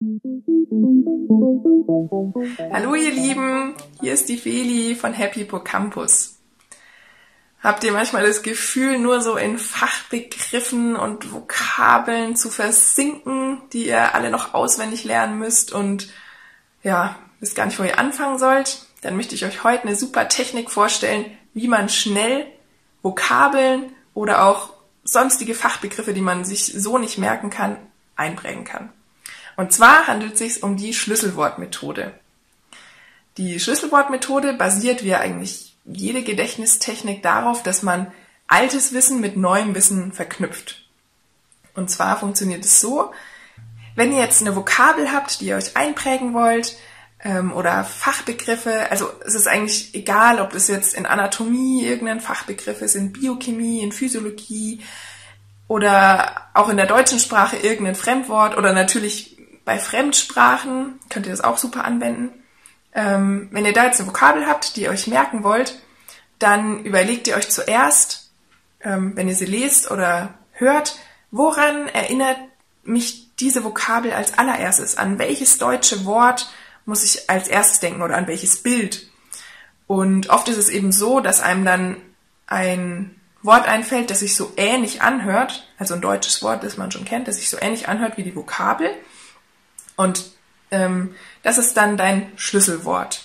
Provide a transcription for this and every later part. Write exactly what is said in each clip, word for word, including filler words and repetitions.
Hallo ihr Lieben, hier ist die Feli von Happy Hippocampus. Habt ihr manchmal das Gefühl, nur so in Fachbegriffen und Vokabeln zu versinken, die ihr alle noch auswendig lernen müsst und ja, wisst gar nicht, wo ihr anfangen sollt? Dann möchte ich euch heute eine super Technik vorstellen, wie man schnell Vokabeln oder auch sonstige Fachbegriffe, die man sich so nicht merken kann, einprägen kann. Und zwar handelt es sich um die Schlüsselwortmethode. Die Schlüsselwortmethode basiert wie eigentlich jede Gedächtnistechnik darauf, dass man altes Wissen mit neuem Wissen verknüpft. Und zwar funktioniert es so, wenn ihr jetzt eine Vokabel habt, die ihr euch einprägen wollt, ähm, oder Fachbegriffe, also es ist eigentlich egal, ob das jetzt in Anatomie irgendein Fachbegriff ist, in Biochemie, in Physiologie oder auch in der deutschen Sprache irgendein Fremdwort oder natürlich bei Fremdsprachen könnt ihr das auch super anwenden. Ähm, wenn ihr da jetzt eine Vokabel habt, die ihr euch merken wollt, dann überlegt ihr euch zuerst, ähm, wenn ihr sie lest oder hört, woran erinnert mich diese Vokabel als allererstes? An welches deutsche Wort muss ich als erstes denken oder an welches Bild? Und oft ist es eben so, dass einem dann ein Wort einfällt, das sich so ähnlich anhört, also ein deutsches Wort, das man schon kennt, das sich so ähnlich anhört wie die Vokabel. Und ähm, das ist dann dein Schlüsselwort.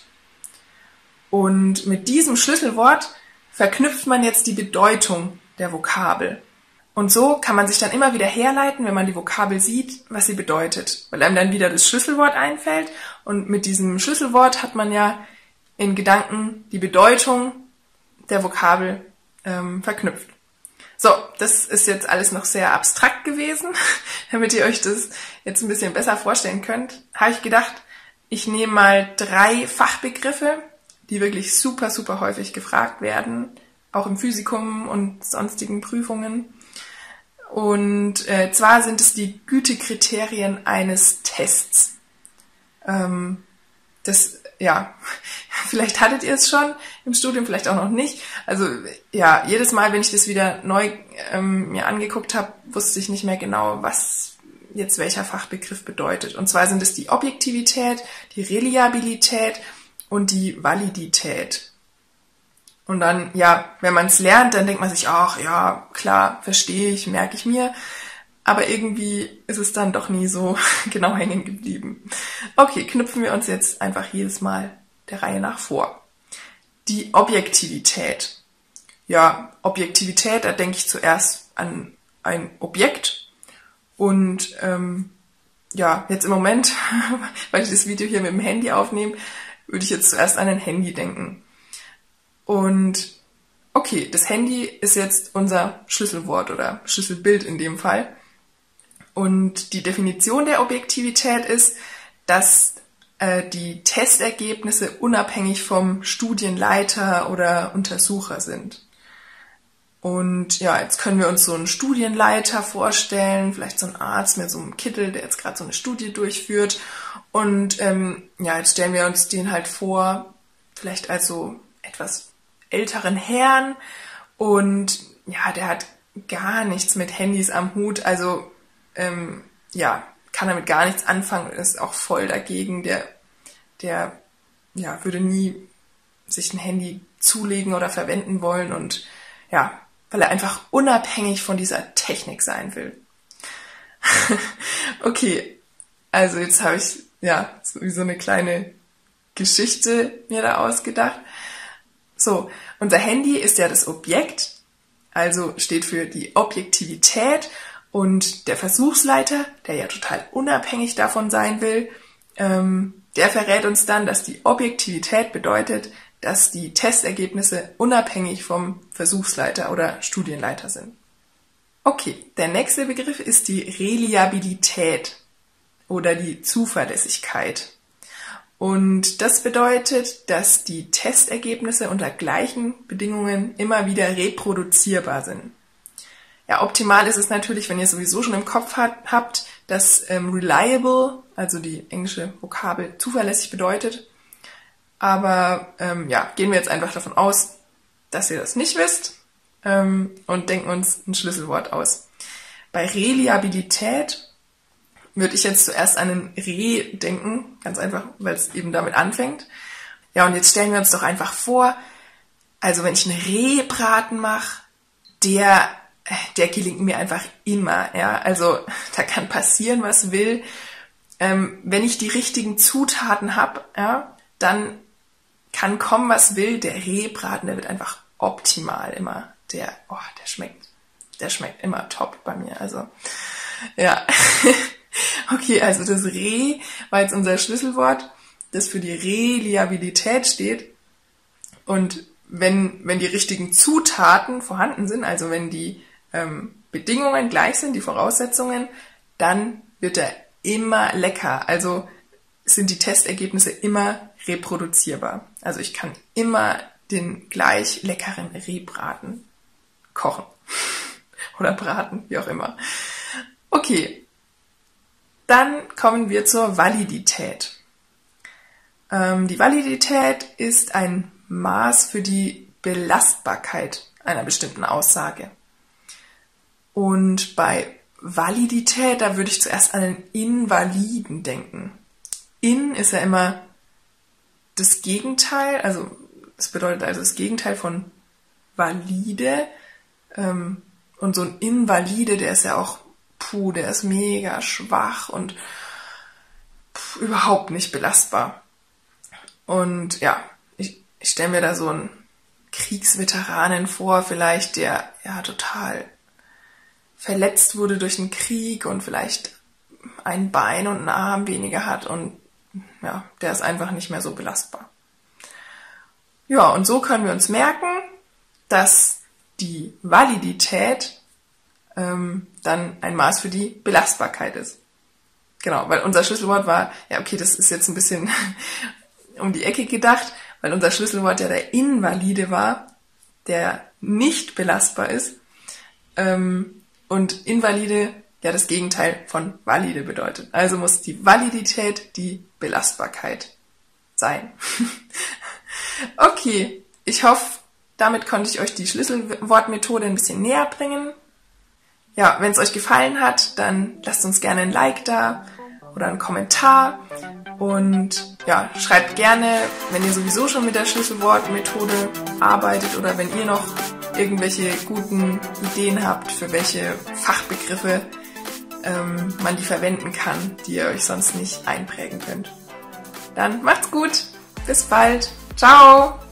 Und mit diesem Schlüsselwort verknüpft man jetzt die Bedeutung der Vokabel. Und so kann man sich dann immer wieder herleiten, wenn man die Vokabel sieht, was sie bedeutet. Weil einem dann wieder das Schlüsselwort einfällt. Und mit diesem Schlüsselwort hat man ja in Gedanken die Bedeutung der Vokabel ähm, verknüpft. So, das ist jetzt alles noch sehr abstrakt gewesen. Damit ihr euch das jetzt ein bisschen besser vorstellen könnt, habe ich gedacht, ich nehme mal drei Fachbegriffe, die wirklich super, super häufig gefragt werden, auch im Physikum und sonstigen Prüfungen. Und äh, zwar sind es die Gütekriterien eines Tests. Ähm, das, ja, vielleicht hattet ihr es schon im Studium, vielleicht auch noch nicht. Also ja, jedes Mal, wenn ich das wieder neu ähm, mir angeguckt habe, wusste ich nicht mehr genau, was jetzt welcher Fachbegriff bedeutet. Und zwar sind es die Objektivität, die Reliabilität und die Validität. Und dann, ja, wenn man es lernt, dann denkt man sich, ach ja, klar, verstehe ich, merke ich mir. Aber irgendwie ist es dann doch nie so genau hängen geblieben. Okay, knüpfen wir uns jetzt einfach jedes Mal der Reihe nach vor. Die Objektivität. Ja, Objektivität, da denke ich zuerst an ein Objekt. Und ähm, ja, jetzt im Moment, weil ich das Video hier mit dem Handy aufnehme, würde ich jetzt zuerst an ein Handy denken. Und okay, das Handy ist jetzt unser Schlüsselwort oder Schlüsselbild in dem Fall. Und die Definition der Objektivität ist, dass äh, die Testergebnisse unabhängig vom Studienleiter oder Untersucher sind. Und ja, jetzt können wir uns so einen Studienleiter vorstellen, vielleicht so einen Arzt mit so einem Kittel, der jetzt gerade so eine Studie durchführt. Und ähm, ja, jetzt stellen wir uns den halt vor, vielleicht als so etwas älteren Herrn. Und ja, der hat gar nichts mit Handys am Hut, also ähm, ja, kann damit gar nichts anfangen, ist auch voll dagegen. Der, der ja, würde nie sich ein Handy zulegen oder verwenden wollen und ja, weil er einfach unabhängig von dieser Technik sein will. Okay, also jetzt habe ich ja so, so eine kleine Geschichte mir da ausgedacht. So, unser Handy ist ja das Objekt, also steht für die Objektivität und der Versuchsleiter, der ja total unabhängig davon sein will, ähm, der verrät uns dann, dass die Objektivität bedeutet, dass die Testergebnisse unabhängig vom Versuchsleiter oder Studienleiter sind. Okay, der nächste Begriff ist die Reliabilität oder die Zuverlässigkeit. Und das bedeutet, dass die Testergebnisse unter gleichen Bedingungen immer wieder reproduzierbar sind. Ja, optimal ist es natürlich, wenn ihr sowieso schon im Kopf hat, habt, dass ähm, reliable, also die englische Vokabel, zuverlässig bedeutet. Aber ähm, ja, gehen wir jetzt einfach davon aus, dass ihr das nicht wisst ähm, und denken uns ein Schlüsselwort aus. Bei Reliabilität würde ich jetzt zuerst an ein Reh denken, ganz einfach, weil es eben damit anfängt. Ja, und jetzt stellen wir uns doch einfach vor, also wenn ich einen Rehbraten mache, der, der gelingt mir einfach immer, ja, also da kann passieren, was will. Ähm, wenn ich die richtigen Zutaten habe, ja, dann kann kommen, was will, der Rehbraten, der wird einfach optimal immer. Der, oh, der schmeckt, der schmeckt immer top bei mir, also, ja. Okay, also das Reh war jetzt unser Schlüsselwort, das für die Reliabilität steht. Und wenn, wenn die richtigen Zutaten vorhanden sind, also wenn die ähm, Bedingungen gleich sind, die Voraussetzungen, dann wird er immer lecker. Also sind die Testergebnisse immer reproduzierbar. Also ich kann immer den gleich leckeren Rehbraten kochen. Oder braten, wie auch immer. Okay. Dann kommen wir zur Validität. Ähm, die Validität ist ein Maß für die Belastbarkeit einer bestimmten Aussage. Und bei Validität, da würde ich zuerst an den Invaliden denken. In ist ja immer das Gegenteil, also es bedeutet also das Gegenteil von valide. Ähm, und so ein Invalide, der ist ja auch puh, der ist mega schwach und pff, überhaupt nicht belastbar. Und ja, ich, ich stelle mir da so einen Kriegsveteranen vor, vielleicht, der ja total verletzt wurde durch einen Krieg und vielleicht ein Bein und einen Arm weniger hat und ja, der ist einfach nicht mehr so belastbar. Ja, und so können wir uns merken, dass die Validität ähm, dann ein Maß für die Belastbarkeit ist. Genau, weil unser Schlüsselwort war, ja okay, das ist jetzt ein bisschen um die Ecke gedacht, weil unser Schlüsselwort ja der Invalide war, der nicht belastbar ist. Ähm, und Invalide ja das Gegenteil von valide bedeutet. Also muss die Validität die Belastbarkeit sein. Okay, ich hoffe, damit konnte ich euch die Schlüsselwortmethode ein bisschen näher bringen. Ja, wenn es euch gefallen hat, dann lasst uns gerne ein Like da oder einen Kommentar und ja, schreibt gerne, wenn ihr sowieso schon mit der Schlüsselwortmethode arbeitet oder wenn ihr noch irgendwelche guten Ideen habt, für welche Fachbegriffe ähm, man die verwenden kann, die ihr euch sonst nicht einprägen könnt. Dann macht's gut, bis bald, ciao!